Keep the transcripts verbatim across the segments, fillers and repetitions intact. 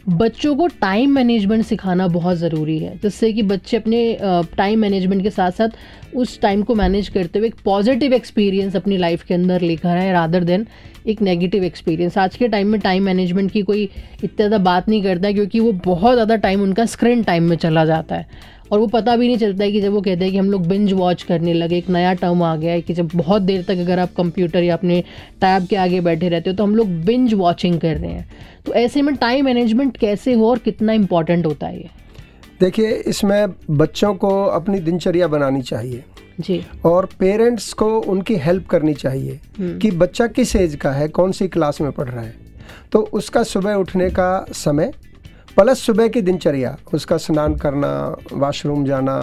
बच्चों को time management सिखाना बहुत ज़रूरी है, जिससे कि बच्चे अपने टाइम मैनेजमेंट के साथ साथ उस टाइम को मैनेज करते हुए एक पॉजिटिव एक्सपीरियंस अपनी लाइफ के अंदर लेकर आए रादर देन एक नेगेटिव एक्सपीरियंस। आज के टाइम में टाइम मैनेजमेंट की कोई इतना ज़्यादा बात नहीं करता है, क्योंकि वो बहुत ज़्यादा टाइम उनका स्क्रीन टाइम में चला जाता है और वो पता भी नहीं चलता है कि जब वो कहते हैं कि हम लोग बिंज वॉच करने लगे, एक नया टर्म आ गया है कि जब बहुत देर तक अगर आप कंप्यूटर या अपने टैब के आगे बैठे रहते हो तो हम लोग बिंज वॉचिंग कर रहे हैं। तो ऐसे में टाइम मैनेजमेंट कैसे हो और कितना इम्पोर्टेंट होता है ये? देखिए, इसमें बच्चों को अपनी दिनचर्या बनानी चाहिए जी, और पेरेंट्स को उनकी हेल्प करनी चाहिए कि बच्चा किस एज का है, कौन सी क्लास में पढ़ रहा है। तो उसका सुबह उठने का समय प्लस सुबह की दिनचर्या, उसका स्नान करना, वॉशरूम जाना,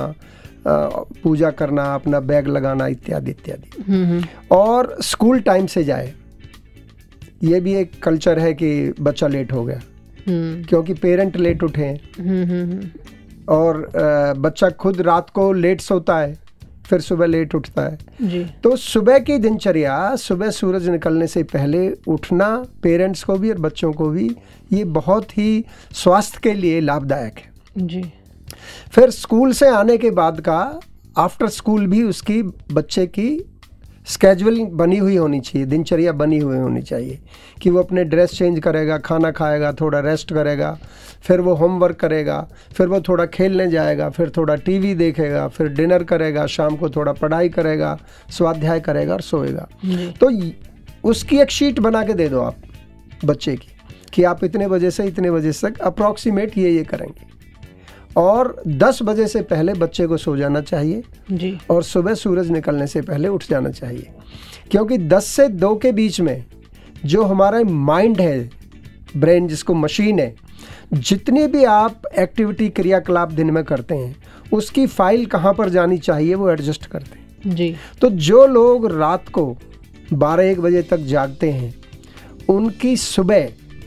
पूजा करना, अपना बैग लगाना इत्यादि इत्यादि, और स्कूल टाइम से जाए। ये भी एक कल्चर है कि बच्चा लेट हो गया क्योंकि पेरेंट लेट उठे हैं और बच्चा खुद रात को लेट सोता है, फिर सुबह लेट उठता है जी। तो सुबह की दिनचर्या, सुबह सूरज निकलने से पहले उठना पेरेंट्स को भी और बच्चों को भी ये बहुत ही स्वास्थ्य के लिए लाभदायक है जी। फिर स्कूल से आने के बाद का आफ्टर स्कूल भी उसकी बच्चे की स्केड्यूलिंग बनी हुई होनी चाहिए, दिनचर्या बनी हुई होनी चाहिए कि वो अपने ड्रेस चेंज करेगा, खाना खाएगा, थोड़ा रेस्ट करेगा, फिर वो होमवर्क करेगा, फिर वो थोड़ा खेलने जाएगा, फिर थोड़ा टीवी देखेगा, फिर डिनर करेगा, शाम को थोड़ा पढ़ाई करेगा, स्वाध्याय करेगा और सोएगा। तो उसकी एक शीट बना के दे दो आप बच्चे की कि आप इतने बजे से इतने बजे तक अप्रॉक्सीमेट ये ये करेंगे, और दस बजे से पहले बच्चे को सो जाना चाहिए जी। और सुबह सूरज निकलने से पहले उठ जाना चाहिए, क्योंकि दस से दो के बीच में जो हमारा माइंड है, ब्रेन जिसको मशीन है, जितनी भी आप एक्टिविटी क्रियाकलाप दिन में करते हैं उसकी फाइल कहाँ पर जानी चाहिए वो एडजस्ट करते हैं जी। तो जो लोग रात को बारह एक बजे तक जागते हैं उनकी सुबह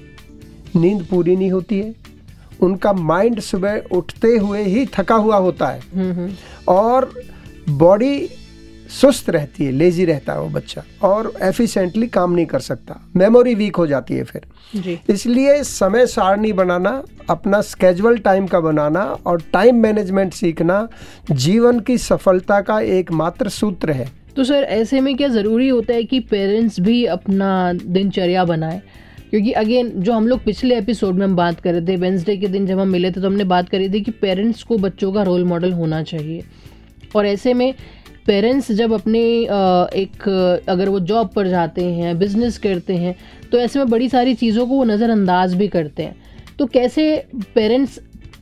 नींद पूरी नहीं होती है, उनका माइंड सुबह उठते हुए ही थका हुआ होता है और बॉडी सुस्त रहती है, लेजी रहता है वो बच्चा और एफिशिएंटली काम नहीं कर सकता, मेमोरी वीक हो जाती है फिर जी। इसलिए समय सारणी बनाना, अपना स्केड्यूल टाइम का बनाना और टाइम मैनेजमेंट सीखना जीवन की सफलता का एकमात्र सूत्र है। तो सर ऐसे में क्या ज़रूरी होता है कि पेरेंट्स भी अपना दिनचर्या बनाएं? क्योंकि अगेन जो हम लोग पिछले एपिसोड में हम बात कर रहे थे, वेंसडे के दिन जब हम मिले थे तो हमने बात करी थी कि पेरेंट्स को बच्चों का रोल मॉडल होना चाहिए, और ऐसे में पेरेंट्स जब अपने एक अगर वो जॉब पर जाते हैं, बिजनेस करते हैं, तो ऐसे में बड़ी सारी चीज़ों को वो नज़रअंदाज भी करते हैं। तो कैसे पेरेंट्स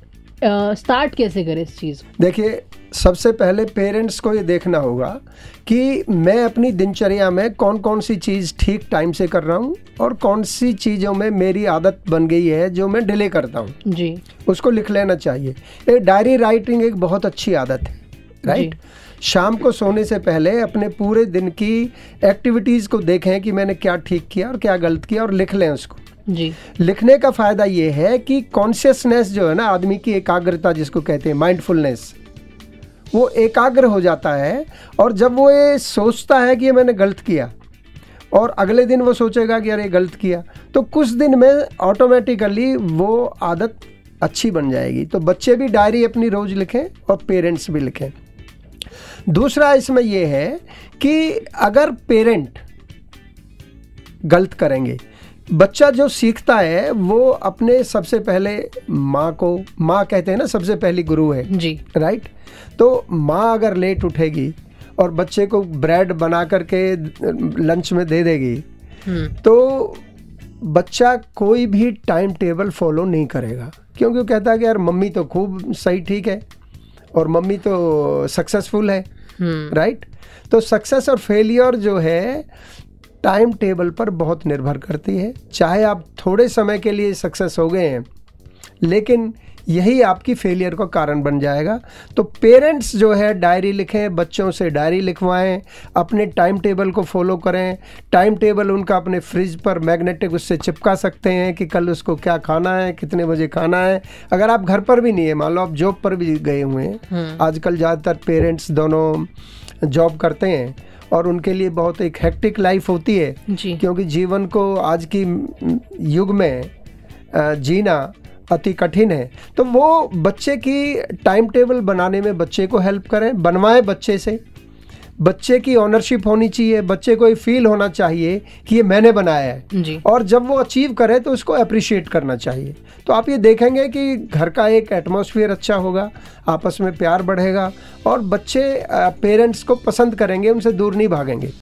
स्टार्ट कैसे करें इस चीज़? देखिए, सबसे पहले पेरेंट्स को ये देखना होगा कि मैं अपनी दिनचर्या में कौन कौन सी चीज़ ठीक टाइम से कर रहा हूँ और कौन सी चीज़ों में मेरी आदत बन गई है जो मैं डिले करता हूँ जी। उसको लिख लेना चाहिए। ये डायरी राइटिंग एक बहुत अच्छी आदत है, राइट। शाम को सोने से पहले अपने पूरे दिन की एक्टिविटीज़ को देखें कि मैंने क्या ठीक किया और क्या गलत किया और लिख लें उसको जी। लिखने का फ़ायदा ये है कि कॉन्शियसनेस जो है ना, आदमी की एकाग्रता जिसको कहते हैं माइंडफुलनेस, वो एकाग्र हो जाता है और जब वो ये सोचता है कि ये मैंने गलत किया और अगले दिन वो सोचेगा कि अरे गलत किया, तो कुछ दिन में ऑटोमेटिकली वो आदत अच्छी बन जाएगी। तो बच्चे भी डायरी अपनी रोज़ लिखें और पेरेंट्स भी लिखें। दूसरा इसमें यह है कि अगर पेरेंट गलत करेंगे, बच्चा जो सीखता है वो अपने सबसे पहले माँ को, माँ कहते हैं ना सबसे पहली गुरु है जी, राइट। तो माँ अगर लेट उठेगी और बच्चे को ब्रेड बना करके लंच में दे देगी तो बच्चा कोई भी टाइम टेबल फॉलो नहीं करेगा, क्योंकि वो कहता है कि यार मम्मी तो खूब सही ठीक है और मम्मी तो सक्सेसफुल है, राइट। तो सक्सेस और फेलियर जो है टाइम टेबल पर बहुत निर्भर करती है। चाहे आप थोड़े समय के लिए सक्सेस हो गए हैं लेकिन यही आपकी फेलियर का कारण बन जाएगा। तो पेरेंट्स जो है डायरी लिखें, बच्चों से डायरी लिखवाएं, अपने टाइम टेबल को फॉलो करें। टाइम टेबल उनका अपने फ्रिज पर मैग्नेटिक उससे चिपका सकते हैं कि कल उसको क्या खाना है, कितने बजे खाना है। अगर आप घर पर भी नहीं है, मान लो आप जॉब पर भी गए हुए हैं, आजकल ज़्यादातर पेरेंट्स दोनों जॉब करते हैं और उनके लिए बहुत एक हेक्टिक लाइफ होती है, क्योंकि जीवन को आज की युग में जीना अति कठिन है, तो वो बच्चे की टाइम टेबल बनाने में बच्चे को हेल्प करें, बनवाएं बच्चे से। बच्चे की ऑनरशिप होनी चाहिए, बच्चे को ये फील होना चाहिए कि ये मैंने बनाया है जी। और जब वो अचीव करे तो उसको अप्रिशिएट करना चाहिए। तो आप ये देखेंगे कि घर का एक एटमॉस्फेयर अच्छा होगा, आपस में प्यार बढ़ेगा और बच्चे पेरेंट्स को पसंद करेंगे, उनसे दूर नहीं भागेंगे।